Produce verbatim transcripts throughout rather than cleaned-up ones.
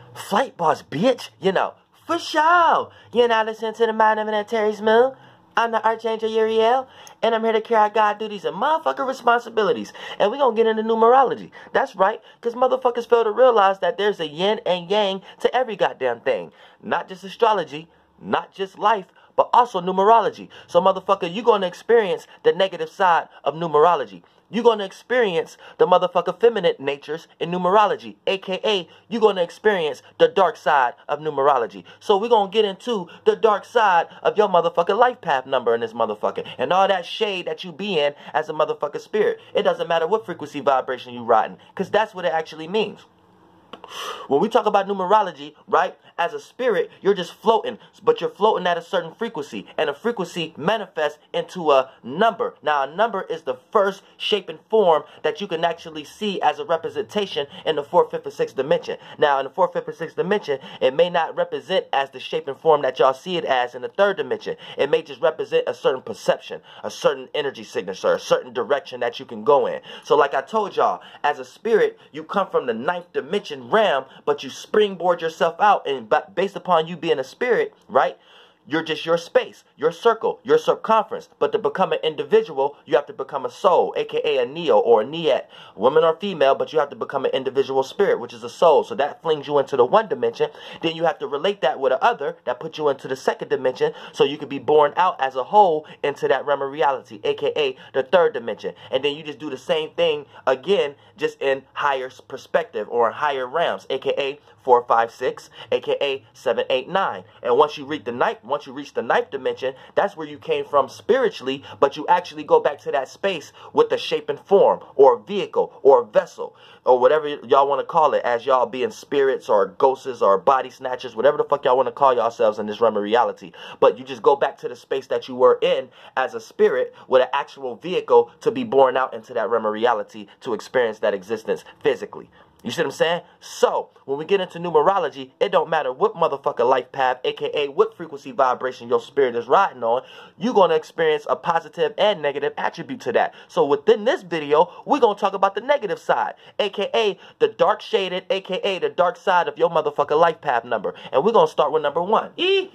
Flight boss, bitch. You know, for sure. You're not listening to the Mind of Terry Smooth. I'm the Archangel Uriel, and I'm here to carry out God duties and motherfucker responsibilities. And we're going to get into numerology. That's right, because motherfuckers fail to realize that there's a yin and yang to every goddamn thing. Not just astrology, not just life, but also numerology. So motherfucker, you're going to experience the negative side of numerology. You're going to experience the motherfucker feminine natures in numerology, a k a you're going to experience the dark side of numerology. So we're going to get into the dark side of your motherfucker life path number in this motherfucker. And all that shade that you be in as a motherfucker spirit. It doesn't matter what frequency vibration you riding, because that's what it actually means. When we talk about numerology, right, as a spirit, you're just floating, but you're floating at a certain frequency, and a frequency manifests into a number. Now, a number is the first shape and form that you can actually see as a representation in the fourth, fifth, and sixth dimension. Now, in the fourth, fifth, and sixth dimension, it may not represent as the shape and form that y'all see it as in the third dimension. It may just represent a certain perception, a certain energy signature, a certain direction that you can go in. So, like I told y'all, as a spirit, you come from the ninth dimension realm, but you springboard yourself out, and but based upon you being a spirit, right, you're just your space, your circle, your circumference. But to become an individual, you have to become a soul, a k a a neo or a niet, woman or female, but you have to become an individual spirit, which is a soul. So that flings you into the one dimension. Then you have to relate that with the other, that puts you into the second dimension, so you could be born out as a whole into that realm of reality, a k a the third dimension. And then you just do the same thing again, just in higher perspective or in higher realms, a k a four, five, six, a k a seven, eight, nine. And once you reach the ninth, once you reach the ninth dimension, that's where you came from spiritually, but you actually go back to that space with the shape and form, or a vehicle, or a vessel, or whatever y'all want to call it, as y'all being spirits or ghosts or body snatchers, whatever the fuck y'all want to call yourselves in this realm of reality. But you just go back to the space that you were in as a spirit with an actual vehicle to be born out into that realm of reality to experience that existence physically. You see what I'm saying? So, when we get into numerology, it don't matter what motherfucker life path, a k a what frequency vibration your spirit is riding on, you're going to experience a positive and negative attribute to that. So, within this video, we're going to talk about the negative side, a k a the dark shaded, a k a the dark side of your motherfucker life path number. And we're going to start with number one.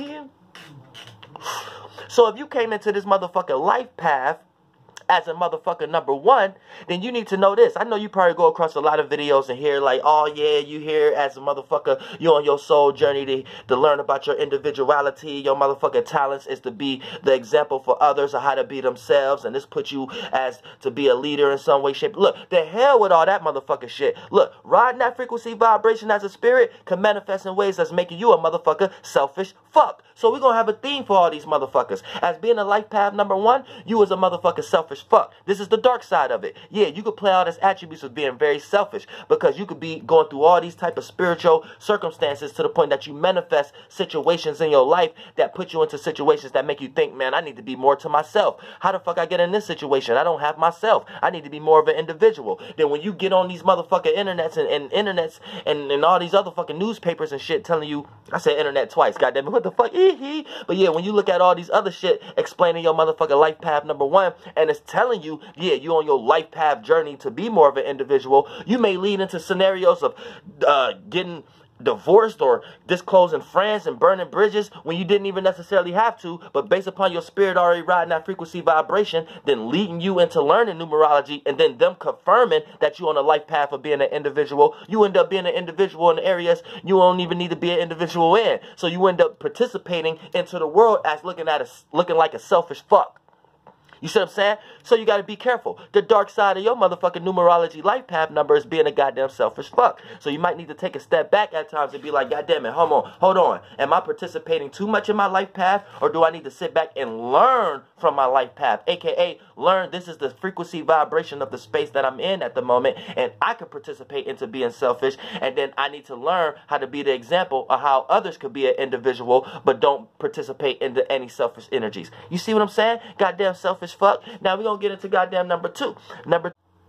So, if you came into this motherfucker life path as a motherfucker number one, then you need to know this. I know you probably go across a lot of videos and hear like, oh yeah, you hear as a motherfucker, you on your soul journey to, to learn about your individuality. Your motherfucking talents is to be the example for others of how to be themselves, and this puts you as to be a leader in some way, shape. Look, the hell with all that motherfucking shit. Look, riding that frequency vibration as a spirit can manifest in ways that's making you a motherfucker selfish fuck. So we're gonna have a theme for all these motherfuckers. As being a life path number one, you as a motherfucker selfish fuck. This is the dark side of it. Yeah, you could play all these attributes of being very selfish, because you could be going through all these type of spiritual circumstances to the point that you manifest situations in your life that put you into situations that make you think, man, I need to be more to myself. How the fuck I get in this situation? I don't have myself. I need to be more of an individual. Then when you get on these motherfucking internets and, and internets and, and all these other fucking newspapers and shit telling you, I said internet twice, goddamn it, what the fuck? But yeah, when you look at all these other shit explaining your motherfucking life path number one, and it's telling you, yeah, you on your life path journey to be more of an individual, you may lead into scenarios of uh, getting divorced or disclosing friends and burning bridges when you didn't even necessarily have to, but based upon your spirit already riding that frequency vibration, then leading you into learning numerology, and then them confirming that you're on a life path of being an individual, you end up being an individual in areas you don't even need to be an individual in. So you end up participating into the world as looking at a, looking like a selfish fuck. You see what I'm saying? So you got to be careful. The dark side of your motherfucking numerology life path number is being a goddamn selfish fuck. So you might need to take a step back at times and be like, goddamn it, hold on, hold on. Am I participating too much in my life path, or do I need to sit back and learn from my life path? A K A learn this is the frequency vibration of the space that I'm in at the moment, and I could participate into being selfish, and then I need to learn how to be the example of how others could be an individual, but don't participate into any selfish energies. You see what I'm saying? Goddamn selfish fuck. Now we're gonna get into goddamn number two. Number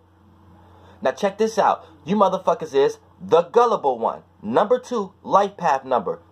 Now check this out. You motherfuckers is the gullible one. Number two life path number.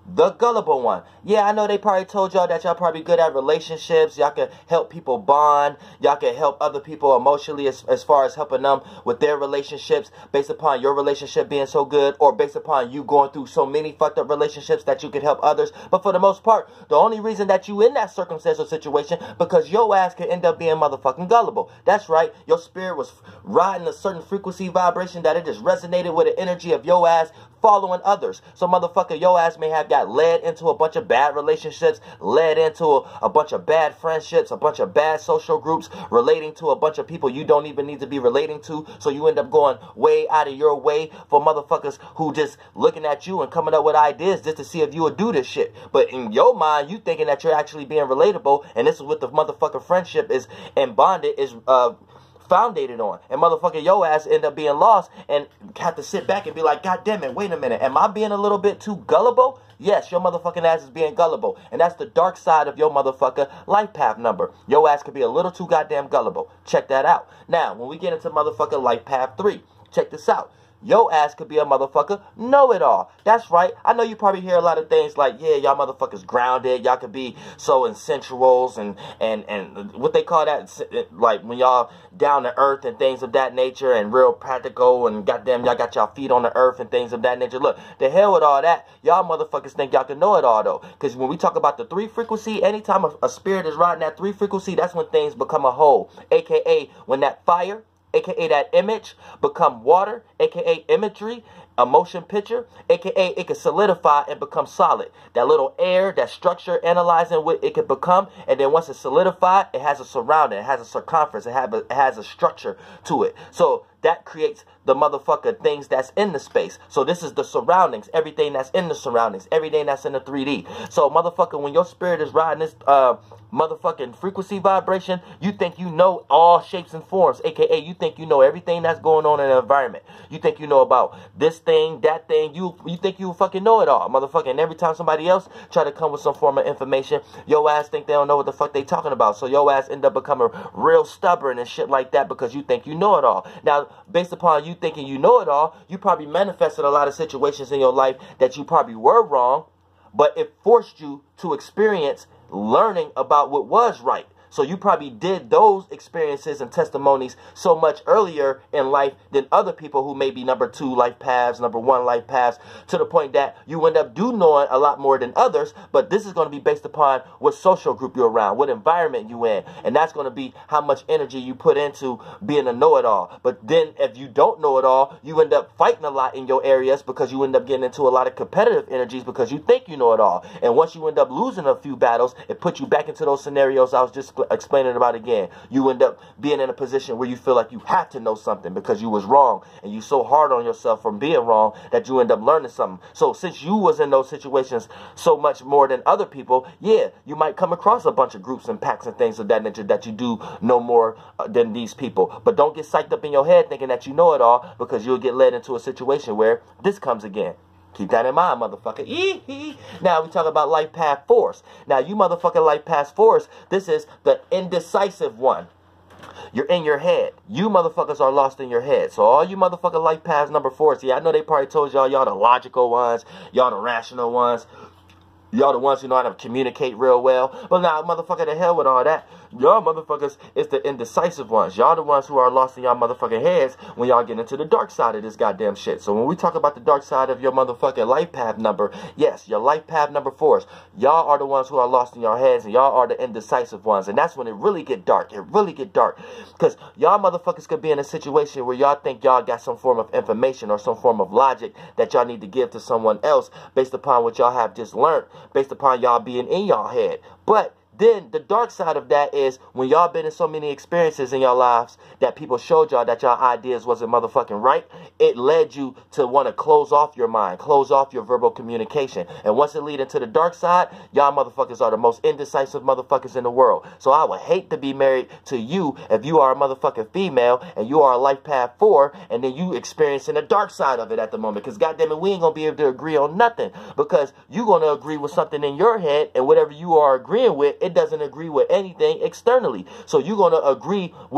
The gullible one. Yeah, I know they probably told y'all that y'all probably good at relationships. Y'all can help people bond. Y'all can help other people emotionally as, as far as helping them with their relationships based upon your relationship being so good, or based upon you going through so many fucked up relationships that you could help others. But for the most part, the only reason that you in that circumstantial situation because your ass could end up being motherfucking gullible. That's right. Your spirit was riding a certain frequency vibration that it just resonated with the energy of your ass following others. So motherfucker, your ass may have got led into a bunch of bad relationships, led into a, a bunch of bad friendships, a bunch of bad social groups, relating to a bunch of people you don't even need to be relating to. So you end up going way out of your way for motherfuckers who just looking at you and coming up with ideas just to see if you would do this shit. But in your mind, you thinking that you're actually being relatable, and this is what the motherfucker friendship is and bonded is uh founded on, and motherfucker your ass end up being lost and have to sit back and be like, God damn it, wait a minute, am I being a little bit too gullible? Yes, your motherfucking ass is being gullible, and that's the dark side of your motherfucker life path number. Your ass could be a little too goddamn gullible. Check that out. Now, when we get into motherfucker life path three, check this out. Your ass could be a motherfucker know-it-all. That's right. I know you probably hear a lot of things like, yeah, y'all motherfuckers grounded. Y'all could be so in sensuals and, and, and what they call that, like when y'all down to earth and things of that nature and real practical and goddamn y'all got y'all feet on the earth and things of that nature. Look, the hell with all that. Y'all motherfuckers think y'all can know it all though. Because when we talk about the three frequency, anytime a, a spirit is riding that three frequency, that's when things become a whole. A K A when that fire, A K A that image, become water, A K A imagery, a motion picture, A K A it can solidify and become solid. That little air, that structure, analyzing what it can become, and then once it's solidified, it has a surrounding, it has a circumference, it, have a, it has a structure to it. So that creates the motherfucker things that's in the space. So this is the surroundings, everything that's in the surroundings, everything that's in the three D. So motherfucker, when your spirit is riding this uh, motherfucking frequency vibration, you think you know all shapes and forms, A K A you think you know everything that's going on in the environment. You think you know about this thing, that thing, you you think you fucking know it all, motherfucker. And every time somebody else try to come with some form of information, your ass think they don't know what the fuck they talking about. So your ass end up becoming real stubborn and shit like that because you think you know it all. Now, based upon you thinking you know it all, you probably manifested a lot of situations in your life that you probably were wrong, but it forced you to experience learning about what was right. So you probably did those experiences and testimonies so much earlier in life than other people who may be number two life paths, number one life paths, to the point that you end up do knowing a lot more than others. But this is going to be based upon what social group you're around, what environment you in. And that's going to be how much energy you put into being a know-it-all. But then if you don't know it all, you end up fighting a lot in your areas because you end up getting into a lot of competitive energies because you think you know it all. And once you end up losing a few battles, it puts you back into those scenarios I was just explaining about again. You end up being in a position where you feel like you have to know something because you was wrong, and you so hard on yourself from being wrong that you end up learning something. So since you was in those situations so much more than other people, yeah, you might come across a bunch of groups and packs and things of that nature that you do know more uh, than these people. But don't get psyched up in your head thinking that you know it all, because you'll get led into a situation where this comes again. Keep that in mind, motherfucker. Ee-hee. Now, we talk about life path force. Now, you motherfucking life path force, this is the indecisive one. You're in your head. You motherfuckers are lost in your head. So all you motherfucking life paths number four, see, I know they probably told y'all, y'all the logical ones, y'all the rational ones, y'all the ones who know how to communicate real well. But now, motherfucker, the hell with all that. Y'all motherfuckers is the indecisive ones. Y'all the ones who are lost in y'all motherfucking heads when y'all get into the dark side of this goddamn shit. So when we talk about the dark side of your motherfucking life path number, yes, your life path number fours, y'all are the ones who are lost in your heads, and y'all are the indecisive ones. And that's when it really get dark. It really get dark. Because y'all motherfuckers could be in a situation where y'all think y'all got some form of information or some form of logic that y'all need to give to someone else based upon what y'all have just learned, based upon y'all being in y'all head. But then the dark side of that is when y'all been in so many experiences in your lives that people showed y'all that y'all ideas wasn't motherfucking right, it led you to want to close off your mind, close off your verbal communication. And once it lead into the dark side, y'all motherfuckers are the most indecisive motherfuckers in the world. So I would hate to be married to you if you are a motherfucking female and you are a life path four, and then you experiencing the dark side of it at the moment. Because goddamn it, we ain't gonna be able to agree on nothing, because you gonna agree with something in your head, and whatever you are agreeing with, it doesn't agree with anything externally. So you're going to agree with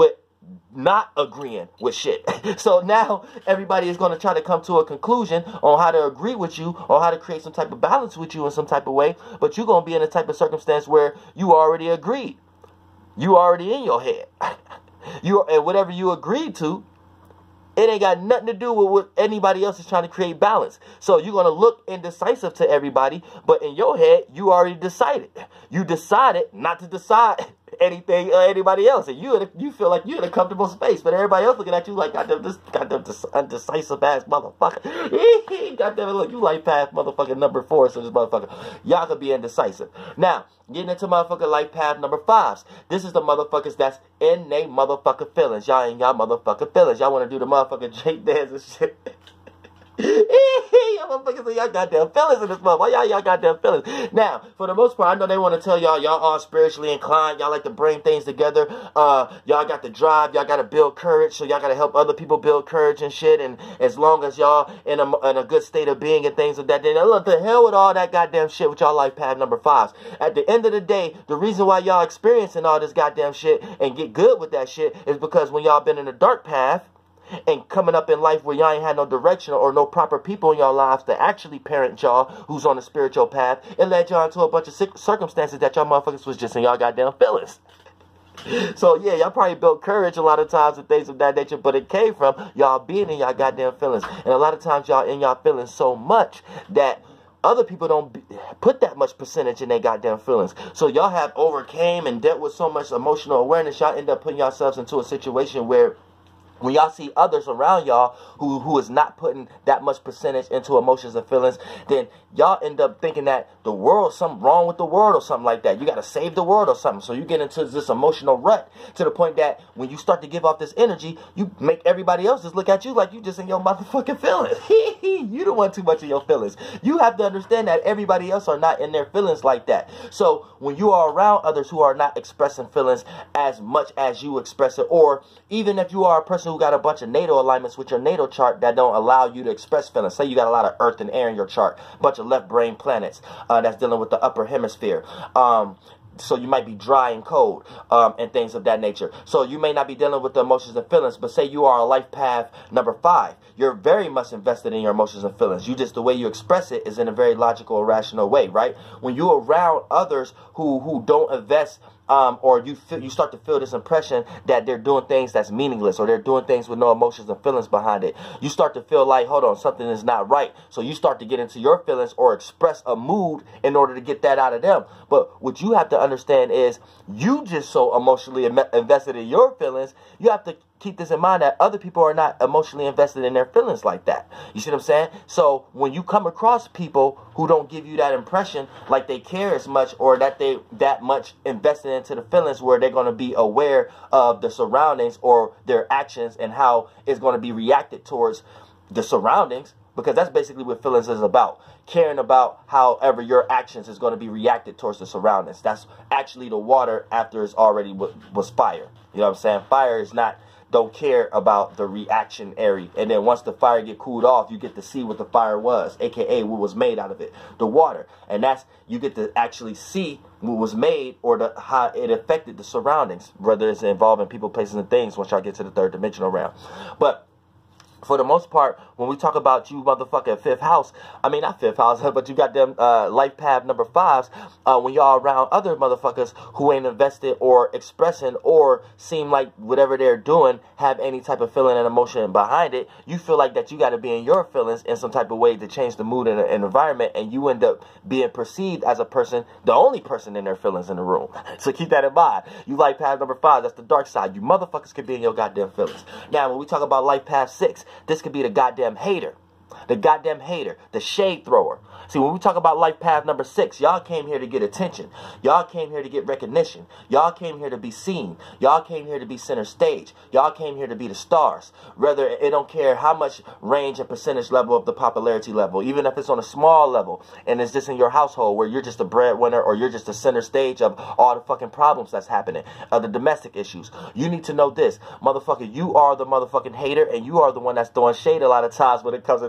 not agreeing with shit. So now everybody is going to try to come to a conclusion on how to agree with you, or how to create some type of balance with you in some type of way. But you're going to be in a type of circumstance where you already agreed. You already in your head. You and whatever you agreed to, it ain't got nothing to do with what anybody else is trying to create balance. So you're going to look indecisive to everybody, but in your head, you already decided. You decided not to decide anything or anybody else. And you you feel like you're in a comfortable space, but everybody else looking at you like, goddamn, this goddamn undecisive ass motherfucker. Goddamn, look, you life path motherfucking number four, so this motherfucker, y'all could be indecisive. Now, getting into motherfucking life path number fives. This is the motherfuckers that's in they motherfucking feelings. Y'all ain't y'all motherfucking feelings. Y'all want to do the motherfucking Jake dance and shit. Y'all motherfuckers, y'all goddamn feelings in this motherfucker. Y'all, y'all goddamn feelings. Now, for the most part, I know they want to tell y'all, y'all all spiritually inclined. Y'all like to bring things together. Uh, y'all got the drive. Y'all got to build courage. So y'all got to help other people build courage and shit. And as long as y'all in a, in a good state of being and things of that, then look, the hell with all that goddamn shit with y'all life path number fives. At the end of the day, the reason why y'all experiencing all this goddamn shit and get good with that shit is because when y'all been in a dark path, and coming up in life where y'all ain't had no direction or no proper people in y'all lives to actually parent y'all who's on a spiritual path, it led y'all into a bunch of circumstances that y'all motherfuckers was just in y'all goddamn feelings. So yeah, y'all probably built courage a lot of times and things of that nature, but it came from y'all being in y'all goddamn feelings. And a lot of times y'all in y'all feelings so much that other people don't be, put that much percentage in their goddamn feelings. So y'all have overcame and dealt with so much emotional awareness, y'all end up putting yourselves into a situation where when y'all see others around y'all who, who is not putting that much percentage into emotions and feelings, then y'all end up thinking that the world, something wrong with the world or something like that. You got to save the world or something. So you get into this emotional rut to the point that when you start to give off this energy, you make everybody else just look at you like you just in your motherfucking feelings. You don't want too much of your feelings. You have to understand that everybody else are not in their feelings like that. So when you are around others who are not expressing feelings as much as you express it, or even if you are a person who got a bunch of natal alignments with your natal chart that don't allow you to express feelings. Say you got a lot of earth and air in your chart, a bunch of left brain planets uh, that's dealing with the upper hemisphere. Um, so you might be dry and cold um, and things of that nature. So you may not be dealing with the emotions and feelings, but say you are a life path number five. You're very much invested in your emotions and feelings. You just, the way you express it is in a very logical, rational way, right? When you're around others who, who don't invest Um, or you feel, you start to feel this impression that they're doing things that's meaningless, or they're doing things with no emotions and feelings behind it. You start to feel like, hold on, something is not right. So you start to get into your feelings or express a mood in order to get that out of them. But what you have to understand is you just so emotionally Im- invested in your feelings, you have to keep this in mind that other people are not emotionally invested in their feelings like that. You see what I'm saying? So when you come across people who don't give you that impression like they care as much, or that they that much invested into the feelings where they're going to be aware of the surroundings or their actions and how it's going to be reacted towards the surroundings, because that's basically what feelings is about. Caring about however your actions is going to be reacted towards the surroundings. That's actually the water after it's already w- was fire. You know what I'm saying? Fire is not, don't care about the reaction area. And then once the fire get cooled off, you get to see what the fire was, aka what was made out of it, the water. And that's, you get to actually see what was made, or the how it affected the surroundings, whether it's involving people, places, and things, once y'all get to the third dimensional realm. But for the most part, when we talk about you motherfucking fifth house, I mean, not fifth house, but you got them uh, life path number fives, uh, when y'all around other motherfuckers who ain't invested or expressing or seem like whatever they're doing have any type of feeling and emotion behind it, you feel like that you got to be in your feelings in some type of way to change the mood and an environment, and you end up being perceived as a person, the only person in their feelings in the room. So keep that in mind. You life path number five, that's the dark side. You motherfuckers can be in your goddamn feelings. Now, when we talk about life path six, this could be the goddamn hater. The goddamn hater. The shade thrower. See, when we talk about life path number six, y'all came here to get attention. Y'all came here to get recognition. Y'all came here to be seen. Y'all came here to be center stage. Y'all came here to be the stars. Rather, it don't care how much range and percentage level of the popularity level, even if it's on a small level, and it's just in your household where you're just a breadwinner, or you're just the center stage of all the fucking problems that's happening, of the domestic issues. You need to know this, motherfucker, you are the motherfucking hater, and you are the one that's throwing shade a lot of times when it comes to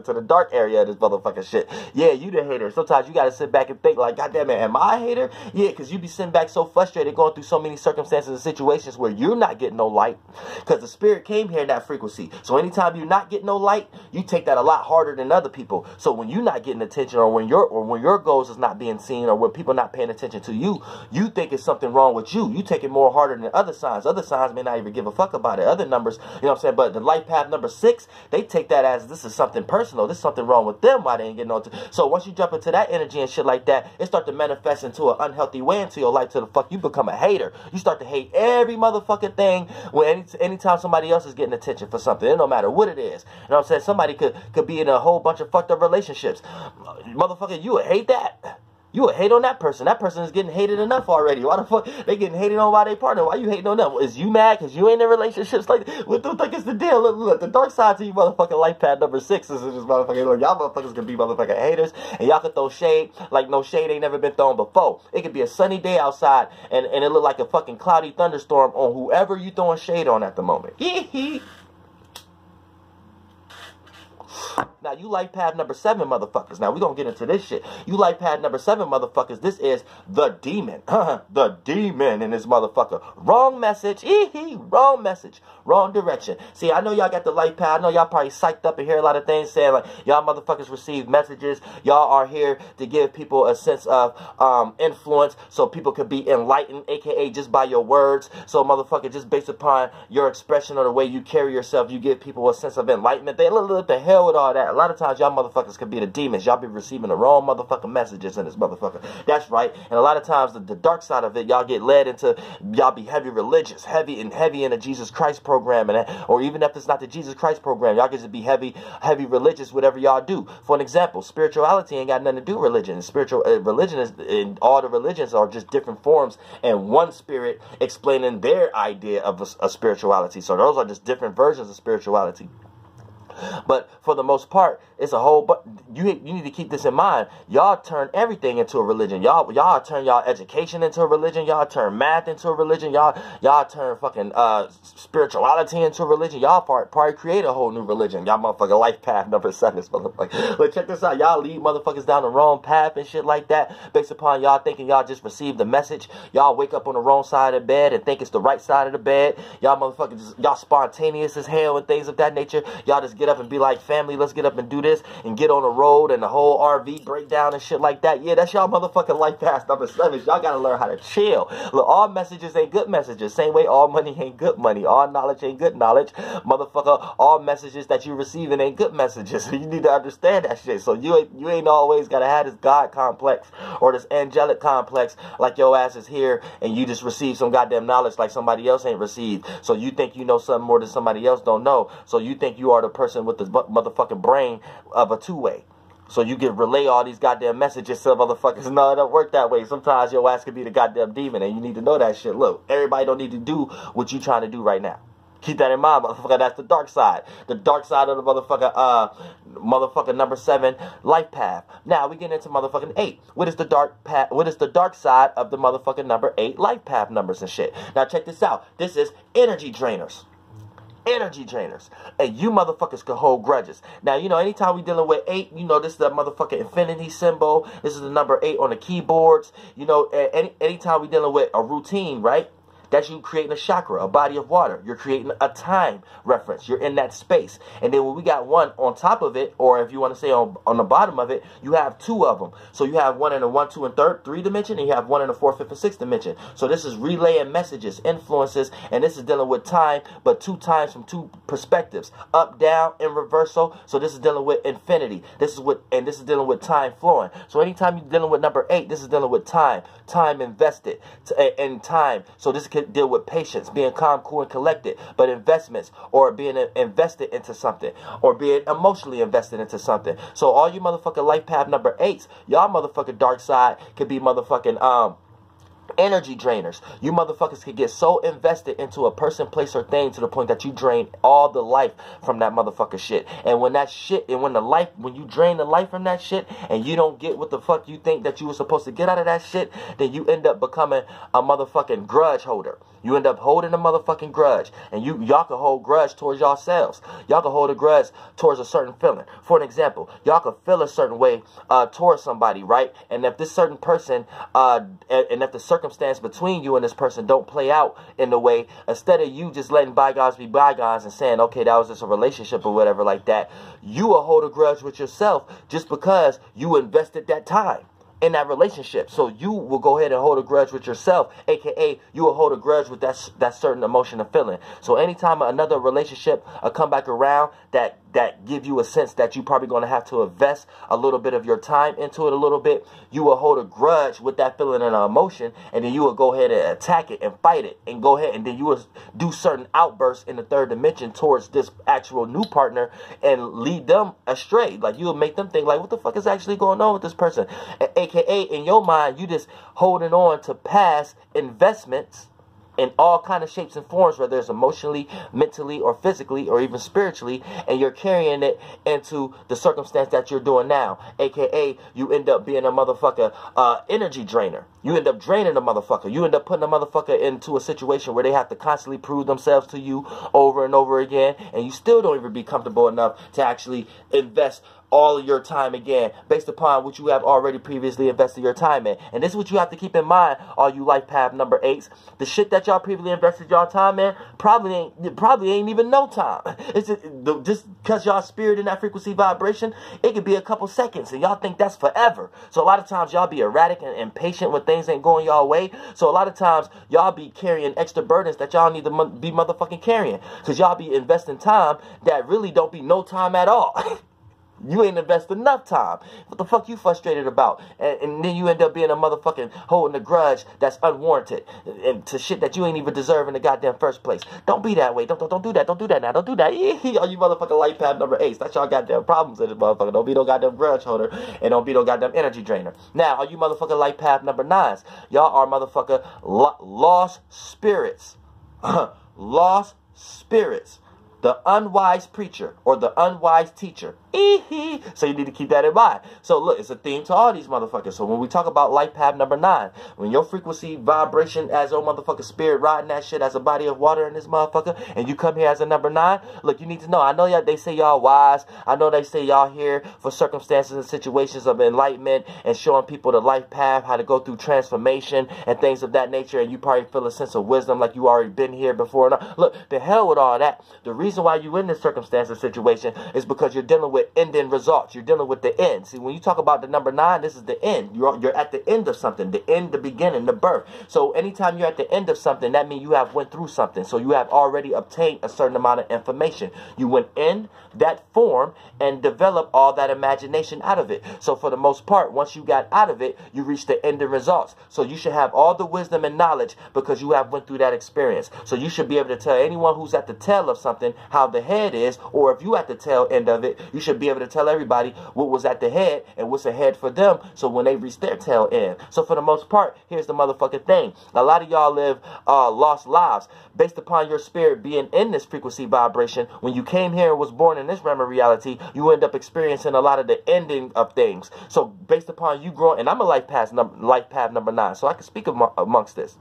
to the dark area of this motherfucking shit. Yeah, you the hater. Sometimes you gotta sit back and think like, goddamn it, am I a hater? Yeah, because you be sitting back so frustrated, going through so many circumstances and situations where you're not getting no light, because the spirit came here in that frequency. So anytime you're not getting no light, you take that a lot harder than other people. So when you're not getting attention, or when your or when your goals is not being seen, or when people not paying attention to you, you think it's something wrong with you. You take it more harder than other signs. Other signs may not even give a fuck about it. Other numbers, you know what I'm saying? But the life path number six, they take that as this is something personal. This is something wrong with them. Why they ain't getting on to. So once you jump into that energy and shit like that, it start to manifest into an unhealthy way into your life, to the fuck you become a hater. You start to hate every motherfucking thing when any anytime somebody else is getting attention for something. It no matter what it is. You know what I'm saying? Somebody could could be in a whole bunch of fucked up relationships. Motherfucker, you would hate that. You would hate on that person. That person is getting hated enough already. Why the fuck they getting hated on by their partner? Why you hating on them? Is you mad because you ain't in relationships like that? What the fuck is the deal? Look, look, the dark side to you motherfucking life path number six is just motherfucking, look, y'all motherfuckers can be motherfucking haters, and y'all can throw shade like no shade ain't never been thrown before. It could be a sunny day outside, and, and it look like a fucking cloudy thunderstorm on whoever you throwing shade on at the moment. Now, you life path number seven, motherfuckers. Now, we're going to get into this shit. You life path number seven, motherfuckers. This is the demon. The demon in this motherfucker. Wrong message. Wrong message. Wrong direction. See, I know y'all got the life path. I know y'all probably psyched up and hear a lot of things saying, like, y'all motherfuckers receive messages. Y'all are here to give people a sense of um, influence so people could be enlightened, a k a just by your words. So, motherfucker, just based upon your expression or the way you carry yourself, you give people a sense of enlightenment. They look what the hell with all that. A lot of times y'all motherfuckers could be the demons. Y'all be receiving the wrong motherfucking messages in this motherfucker. That's right. And a lot of times the, the dark side of it, y'all get led into, y'all be heavy religious, heavy and heavy in the Jesus Christ program, and or even if it's not the Jesus Christ program, y'all get to be heavy, heavy religious, whatever y'all do. For an example, spirituality ain't got nothing to do with religion. Spiritual uh, religion is, and all the religions are just different forms, and one spirit explaining their idea of a, a spirituality. So those are just different versions of spirituality. But for the most part, it's a whole, but you you need to keep this in mind. Y'all turn everything into a religion. Y'all y'all turn y'all education into a religion. Y'all turn math into a religion. Y'all y'all turn fucking uh spirituality into a religion. Y'all part, probably create a whole new religion. Y'all motherfucking life path number seven, motherfucker. But check this out. Y'all lead motherfuckers down the wrong path and shit like that, based upon y'all thinking y'all just received the message. Y'all wake up on the wrong side of the bed and think it's the right side of the bed. Y'all motherfuckers just, y'all spontaneous as hell and things of that nature. Y'all just get up and be like, family, let's get up and do this, and get on the road and the whole R V breakdown and shit like that. Yeah, that's y'all motherfucking life path number seven. Y'all gotta learn how to chill. Look, all messages ain't good messages. Same way all money ain't good money. All knowledge ain't good knowledge. Motherfucker, all messages that you receiving ain't good messages. You need to understand that shit. So you ain't, you ain't always gotta have this God complex or this angelic complex like your ass is here and you just receive some goddamn knowledge like somebody else ain't received. So you think you know something more than somebody else don't know. So you think you are the person with the motherfucking brain of a two-way. So you can relay all these goddamn messages to motherfuckers. No, it don't work that way. Sometimes your ass can be the goddamn demon, and you need to know that shit. Look, everybody don't need to do what you trying to do right now. Keep that in mind, motherfucker. That's the dark side. The dark side of the motherfucker, uh, motherfucker number seven, life path. Now we get into motherfucking eight. What is the dark path? What is the dark side of the motherfucking number eight life path numbers and shit? Now check this out. This is energy drainers. Energy drainers. And you motherfuckers can hold grudges. Now, you know, anytime we dealing with eight, you know, this is the motherfucking infinity symbol. This is the number eight on the keyboards. You know, any anytime we dealing with a routine, right? That's you creating a chakra, a body of water. You're creating a time reference. You're in that space. And then when we got one on top of it, or if you want to say on, on the bottom of it, you have two of them. So you have one in the one, two, and third, three dimension, and you have one in the fourth, fifth, and sixth dimension. So this is relaying messages, influences, and this is dealing with time, but two times from two perspectives. Up, down, and reversal. So this is dealing with infinity. This is what, and this is dealing with time flowing. So anytime you're dealing with number eight, this is dealing with time. Time invested in time. So this can deal with patience, being calm, cool, and collected, but investments, or being invested into something, or being emotionally invested into something. So all you motherfucking life path number eights, y'all motherfucking dark side could be motherfucking um Energy drainers. You motherfuckers can get so invested into a person, place, or thing to the point that you drain all the life from that motherfucker shit. And when that shit, and when the life, when you drain the life from that shit, and you don't get what the fuck you think that you were supposed to get out of that shit, then you end up becoming a motherfucking grudge holder. You end up holding a motherfucking grudge. And you, y'all can hold grudge towards yourselves. Y'all can hold a grudge towards a certain feeling. For an example, y'all can feel a certain way uh, towards somebody, right? And if this certain person, uh, and, and if the circumstance between you and this person don't play out in the way, instead of you just letting bygones be bygones and saying, okay, that was just a relationship or whatever like that, you will hold a grudge with yourself just because you invested that time in that relationship. So you will go ahead and hold a grudge with yourself, aka you will hold a grudge with that that certain emotion or feeling. So anytime another relationship uh, come back around that that give you a sense that you probably going to have to invest a little bit of your time into it a little bit, you will hold a grudge with that feeling and emotion, and then you will go ahead and attack it and fight it, and go ahead and then you will do certain outbursts in the third dimension towards this actual new partner and lead them astray. Like you will make them think like, what the fuck is actually going on with this person? A K A in your mind, you just holding on to past investments in all kind of shapes and forms, whether it's emotionally, mentally, or physically, or even spiritually, and you're carrying it into the circumstance that you're doing now. A K A you end up being a motherfucker uh, energy drainer. You end up draining a motherfucker. You end up putting a motherfucker into a situation where they have to constantly prove themselves to you over and over again, and you still don't even be comfortable enough to actually invest all of your time again based upon what you have already previously invested your time in. And this is what you have to keep in mind, all you life path number eights. The shit that y'all previously invested y'all time in probably ain't probably ain't even no time. It's just, just because y'all spirit in that frequency vibration, it could be a couple seconds and y'all think that's forever. So a lot of times y'all be erratic and impatient when things ain't going y'all way. So a lot of times y'all be carrying extra burdens that y'all need to be motherfucking carrying, because y'all be investing time that really don't be no time at all. You ain't invested enough time. What the fuck you frustrated about? And, and then you end up being a motherfucking holding a grudge that's unwarranted and to shit that you ain't even deserve in the goddamn first place. Don't be that way. Don't don't, don't do that. Don't do that now. Don't do that. All you motherfucking life path number eight. That's y'all goddamn problems in this motherfucker. Don't be no goddamn grudge holder and don't be no goddamn energy drainer. Now, all you motherfucking life path number nines, y'all are motherfucker lo lost spirits. Lost spirits. The unwise preacher or the unwise teacher. So you need to keep that in mind. So look, it's a theme to all these motherfuckers. So when we talk about life path number nine, when your frequency vibration as your motherfucking spirit riding that shit as a body of water in this motherfucker, and you come here as a number nine, look, you need to know. I know y'all, they say y'all wise. I know they say y'all here for circumstances and situations of enlightenment and showing people the life path, how to go through transformation and things of that nature. And you probably feel a sense of wisdom like you already been here before. Look, the hell with all that. The reason why you in this circumstance and situation is because you're dealing with ending results. You're dealing with the end. See, when you talk about the number nine, this is the end. You're, you're at the end of something, the end, the beginning, the birth. So anytime you're at the end of something, that means you have went through something. So you have already obtained a certain amount of information. You went in that form and developed all that imagination out of it. So for the most part, once you got out of it, you reach the ending results. So you should have all the wisdom and knowledge because you have went through that experience. So you should be able to tell anyone who's at the tail of something how the head is, or if you at the tail end of it, you should be able to tell everybody what was at the head and what's ahead for them, so when they reach their tail end. So for the most part, here's the motherfucking thing. A lot of y'all live uh, lost lives based upon your spirit being in this frequency vibration. When you came here and was born in this realm of reality, you end up experiencing a lot of the ending of things. So based upon you growing, and I'm a life path, num life path number nine, so I can speak am amongst this.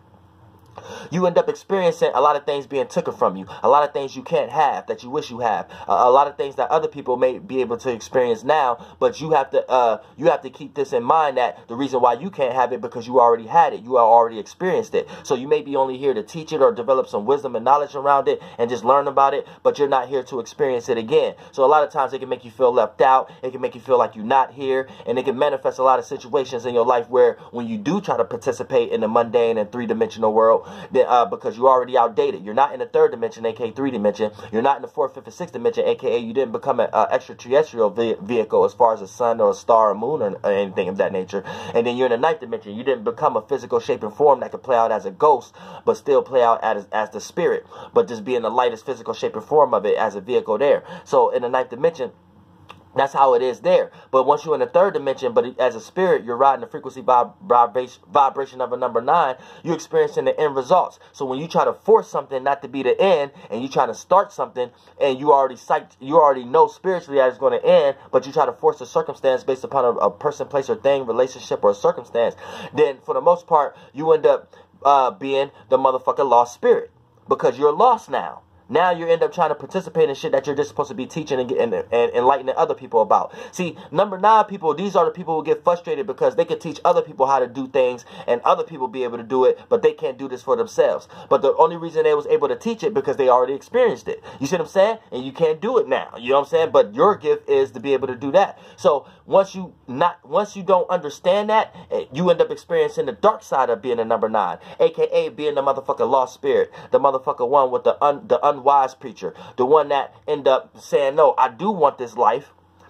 You end up experiencing a lot of things being taken from you. A lot of things you can't have that you wish you have. Uh, a lot of things that other people may be able to experience now, but you have to uh, you have to keep this in mind, that the reason why you can't have it because you already had it. You already experienced it. So you may be only here to teach it or develop some wisdom and knowledge around it and just learn about it, but you're not here to experience it again. So a lot of times it can make you feel left out. It can make you feel like you're not here, and it can manifest a lot of situations in your life where when you do try to participate in the mundane and three-dimensional world, Then, uh, because you're already outdated. You're not in the third dimension, aka three dimension. You're not in the fourth, fifth, and sixth dimension, aka you didn't become an uh, extraterrestrial ve vehicle as far as a sun or a star or moon or, or anything of that nature. And then you're in the ninth dimension. You didn't become a physical shape and form that could play out as a ghost, but still play out as, as the spirit, but just be in the lightest physical shape and form of it as a vehicle there. So in the ninth dimension, That's how it is there. But once you're in the third dimension, but as a spirit, you're riding the frequency vib vibration, vibration of a number nine, you're experiencing the end results. So when you try to force something not to be the end, and you try to start something, and you already psyched, you already know spiritually that it's going to end, but you try to force a circumstance based upon a, a person, place, or thing, relationship, or a circumstance, then for the most part, you end up uh, being the motherfucking lost spirit. Because you're lost now. Now you end up trying to participate in shit that you're just supposed to be teaching and, and, and enlightening other people about. See, number nine people, these are the people who get frustrated because they can teach other people how to do things and other people be able to do it, but they can't do this for themselves. But the only reason they was able to teach it because they already experienced it. You see what I'm saying? And you can't do it now. You know what I'm saying? But your gift is to be able to do that. So once you not once you don't understand that, you end up experiencing the dark side of being a number nine, aka being the motherfucking lost spirit, the motherfucker one with the un, the unwise preacher, the one that end up saying, no, I do want this life.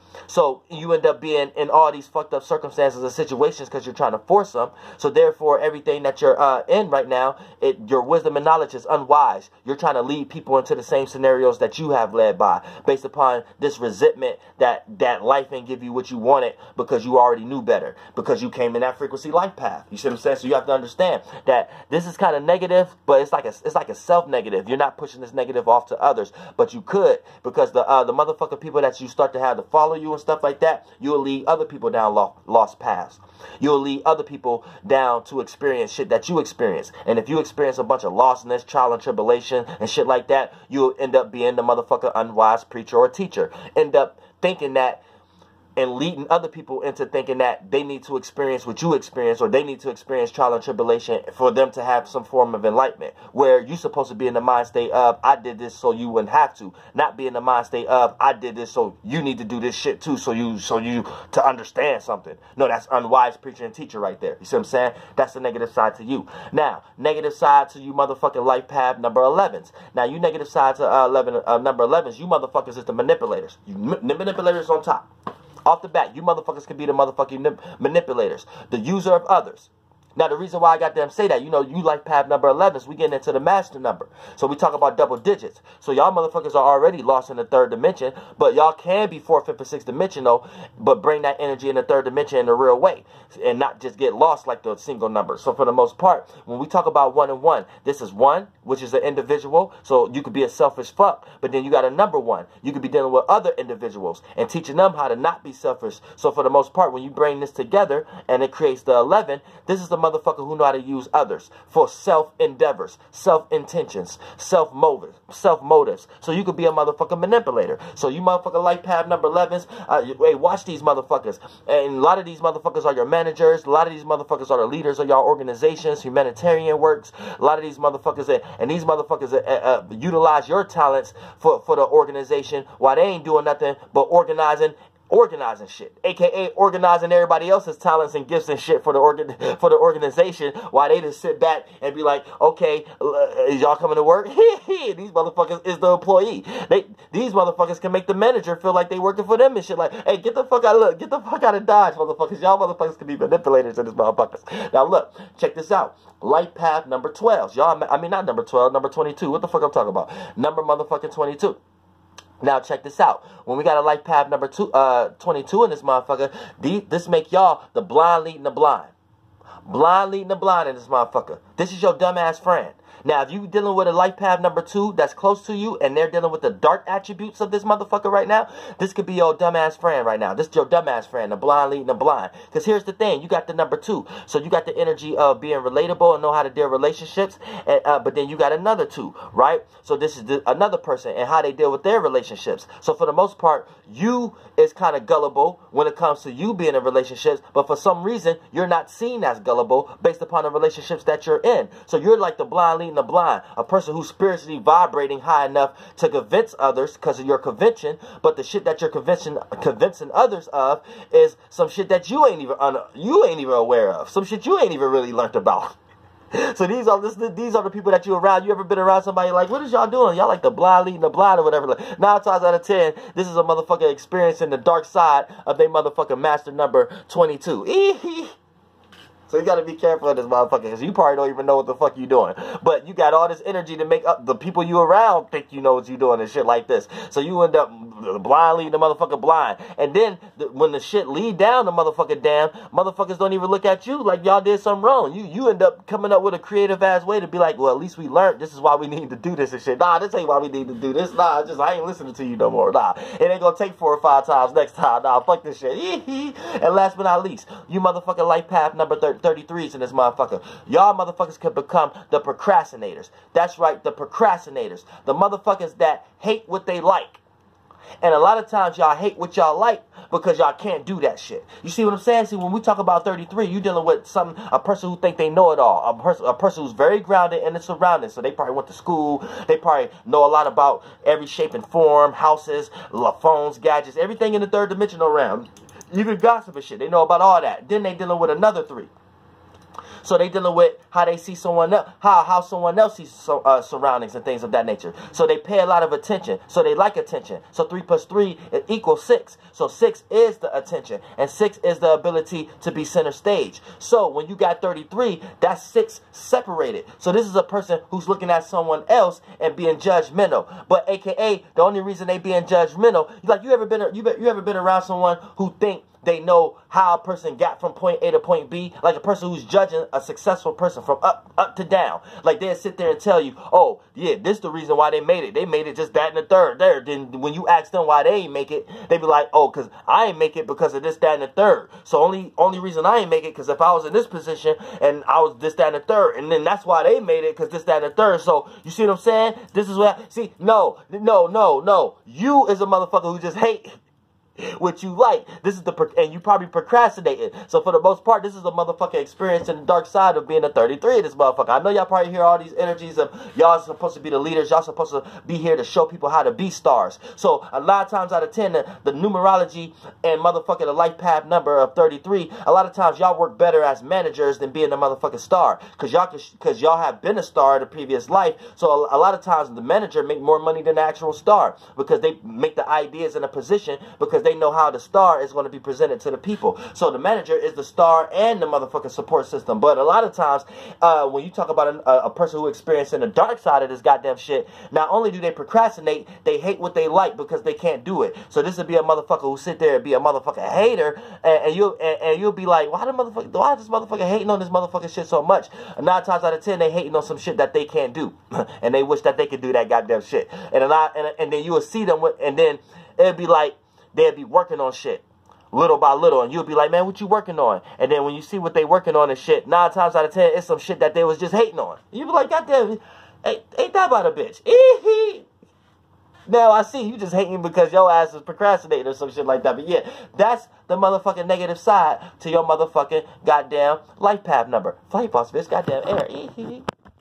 So you end up being in all these fucked up circumstances and situations because you're trying to force them. So therefore, everything that you're uh, in right now, it, your wisdom and knowledge is unwise. You're trying to lead people into the same scenarios that you have led by, based upon this resentment that that life ain't give you what you wanted because you already knew better, because you came in that frequency life path. You see what I'm saying? So you have to understand that this is kind of negative, but it's like a it's like a self-negative. You're not pushing this negative off to others, but you could, because the uh, the motherfucking people that you start to have to follow you and stuff like that, you'll lead other people down lost, lost paths. You'll lead other people down to experience shit that you experience. And if you experience a bunch of lostness, trial and tribulation and shit like that, you'll end up being the motherfucker unwise preacher or teacher. End up thinking that and leading other people into thinking that they need to experience what you experience, or they need to experience trial and tribulation for them to have some form of enlightenment, where you're supposed to be in the mind state of, I did this so you wouldn't have to, not be in the mind state of, I did this so you need to do this shit too, so you so you to understand something. No, that's unwise preacher and teacher right there. You see what I'm saying? That's the negative side to you. Now, negative side to you motherfucking life path number elevens. Now, you negative side to uh, eleven, uh, number elevens, you motherfuckers is the manipulators. You manipulators on top. Off the bat, you motherfuckers can be the motherfucking manipulators, the user of others. Now, the reason why I got them say that, you know, you like path number eleven, is we getting into the master number. So we talk about double digits. So y'all motherfuckers are already lost in the third dimension, but y'all can be fourth, fifth, and sixth dimensional, but bring that energy in the third dimension in a real way and not just get lost like the single number. So for the most part, when we talk about one and one, this is one, which is an individual. So you could be a selfish fuck, but then you got a number one. You could be dealing with other individuals and teaching them how to not be selfish. So for the most part, when you bring this together and it creates the eleven, this is the motherfucker who know how to use others for self-endeavors, self-intentions, self-motives, self-motives. So you could be a motherfucking manipulator. So you motherfucker life path number elevens, uh, hey, watch these motherfuckers. And a lot of these motherfuckers are your managers. A lot of these motherfuckers are the leaders of y'all organizations, humanitarian works. A lot of these motherfuckers, uh, and these motherfuckers uh, uh, utilize your talents for, for the organization while they ain't doing nothing but organizing organizing shit, aka organizing everybody else's talents and gifts and shit for the organ for the organization, while they just sit back and be like, okay, uh, is y'all coming to work? These motherfuckers is the employee. They these motherfuckers can make the manager feel like they working for them and shit. Like, hey, get the fuck out of look, get the fuck out of Dodge, motherfuckers. Y'all motherfuckers can be manipulators in this motherfuckers. Now look, check this out. Life path number twelve. Y'all, I mean not number twelve, number twenty-two. What the fuck I'm talking about? Number motherfucking twenty-two. Now check this out. When we got a life path number two, uh, twenty-two in this motherfucker, these, this make y'all the blind leading the blind. Blind leading the blind in this motherfucker. This is your dumbass friend. Now, if you dealing with a life path number two that's close to you and they're dealing with the dark attributes of this motherfucker right now, this could be your dumbass friend right now. This is your dumbass friend, the blind leading the blind. Because here's the thing. You got the number two. So you got the energy of being relatable and know how to deal with relationships. And, uh, but then you got another two, right? So this is the, another person and how they deal with their relationships. So for the most part, you is kind of gullible when it comes to you being in relationships. But for some reason, you're not seen as gullible based upon the relationships that you're in. So you're like the blind leading the blind, a person who's spiritually vibrating high enough to convince others because of your convention, but the shit that you're convincing convincing others of is some shit that you ain't even un, you ain't even aware of, some shit you ain't even really learned about. So these are this, these are the people that you around. You ever been around somebody like, what is y'all doing? Y'all like the blind leading the blind or whatever. Like, nine times out of ten, this is a motherfucker experiencing the dark side of their motherfucking master number twenty-two. So you gotta be careful of this motherfucker, because you probably don't even know what the fuck you doing. But you got all this energy to make up the people you around think you know what you doing and shit like this. So you end up blind leading the motherfucker blind. And then the, when the shit lead down the motherfucking dam, motherfuckers don't even look at you like y'all did something wrong. You you end up coming up with a creative ass way to be like, well, at least we learned this is why we need to do this and shit. Nah, this ain't why we need to do this. Nah, just I ain't listening to you no more. Nah, it ain't gonna take four or five times next time. Nah, fuck this shit. And last but not least, you motherfucking life path number thirty-threes in this motherfucker. Y'all motherfuckers can become the procrastinators. That's right, the procrastinators. The motherfuckers that hate what they like. And a lot of times y'all hate what y'all like because y'all can't do that shit. You see what I'm saying? See, when we talk about thirty-three, you dealing with some a person who think they know it all. A person, a person who's very grounded in the surroundings. So they probably went to school. They probably know a lot about every shape and form, houses, phones, gadgets, everything in the third dimensional realm. Even gossip and shit. They know about all that. Then they dealing with another three. So they dealing with how they see someone else, how how someone else sees so, uh, surroundings and things of that nature. So they pay a lot of attention. So they like attention. So three plus three equals six. So six is the attention, and six is the ability to be center stage. So when you got thirty-three, that's six separated. So this is a person who's looking at someone else and being judgmental. But A K A the only reason they being judgmental, like you ever been you you ever been around someone who think they know how a person got from point A to point B, like a person who's judging a successful person from up up to down. Like they'll sit there and tell you, oh, yeah, this is the reason why they made it. They made it just that and the third there. Then when you ask them why they ain't make it, they be like, oh, because I ain't make it because of this, that, and the third. So only only reason I ain't make it because if I was in this position and I was this, that, and the third, and then that's why they made it because this, that, and the third. So you see what I'm saying? This is what, see, no, no, no, no. You is a motherfucker who just hate what you like. This is the, and you probably procrastinating. So for the most part, this is a motherfucking experience in the dark side of being a thirty-three. This motherfucker. I know y'all probably hear all these energies of y'all supposed to be the leaders. Y'all supposed to be here to show people how to be stars. So a lot of times out of ten, the, the numerology and motherfucking the life path number of thirty-three, a lot of times y'all work better as managers than being a motherfucking star. Cause y'all, cause y'all have been a star in a previous life. So a, a lot of times the manager make more money than the actual star because they make the ideas in a position because they know how the star is going to be presented to the people. So the manager is the star and the motherfucking support system. But a lot of times, uh, when you talk about a, a person who experiencing the dark side of this goddamn shit, not only do they procrastinate, they hate what they like because they can't do it. So this would be a motherfucker who sit there and be a motherfucking hater, and, and you'll and, and you'll be like, why the motherfucker, why is this motherfucker hating on this motherfucking shit so much? And nine times out of ten, they hating on some shit that they can't do, and they wish that they could do that goddamn shit. And a lot, and, and then you will see them, with, and then it'd be like, they'll be working on shit little by little, and you'll be like, man, what you working on? And then when you see what they working on and shit, nine times out of ten, it's some shit that they was just hating on. You'll be like, goddamn, ain't, ain't that about a bitch? Now I see you just hating because your ass is procrastinating or some shit like that. But yeah, that's the motherfucking negative side to your motherfucking goddamn life path number. Flight boss, bitch, goddamn air.